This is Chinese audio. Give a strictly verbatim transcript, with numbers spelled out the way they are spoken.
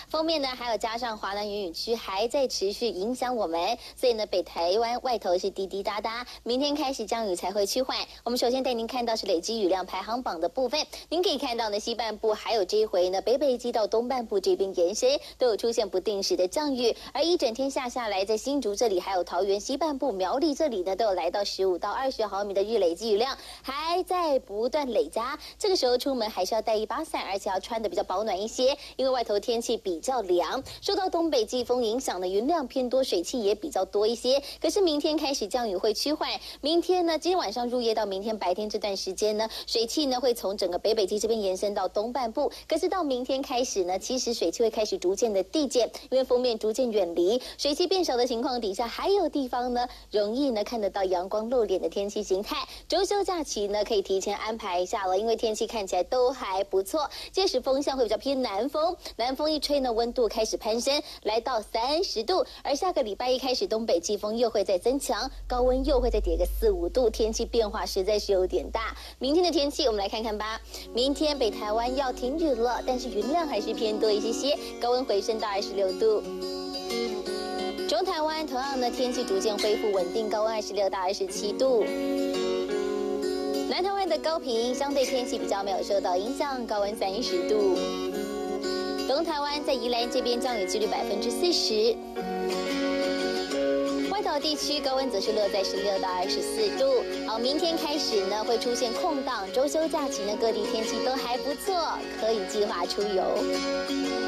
封面呢还有加上华南云雨区还在持续影响我们，所以呢北台湾外头是滴滴答答，明天开始降雨才会趋缓。我们首先带您看到是累积雨量排行榜的部分，您可以看到呢西半部还有这一回呢北北基到东半部这边延伸都有出现不定时的降雨，而一整天下下来，在新竹这里还有桃园西半部、苗栗这里呢都有来到十五到二十毫米的日累积雨量，还在不断累加。这个时候出门还是要带一把伞，而且要穿的比较保暖一些，因为外头天气比较凉，受到东北季风影响的云量偏多，水汽也比较多一些。可是明天开始降雨会趋缓，明天呢，今天晚上入夜到明天白天这段时间呢，水汽呢会从整个北北基这边延伸到东半部。可是到明天开始呢，其实水汽会开始逐渐的递减，因为锋面逐渐远离，水汽变少的情况底下，还有地方呢容易呢看得到阳光露脸的天气形态。周休假期呢可以提前安排一下了，因为天气看起来都还不错，届时风向会比较偏南风，南风一吹呢，温度开始攀升，来到三十度。而下个礼拜一开始，东北季风又会再增强，高温又会再跌个四五度，天气变化实在是有点大。明天的天气我们来看看吧。明天北台湾要停雨了，但是云量还是偏多一些些，高温回升到二十六度。中台湾同样呢，天气逐渐恢复稳定，高温二十六到二十七度。南台湾的高屏相对天气比较没有受到影响，高温三十度。东台湾在宜兰这边降雨几率百分之四十。外岛地区高温则是落在十六到二十四度。好，明天开始呢会出现空档，周休假期呢各地天气都还不错，可以计划出游。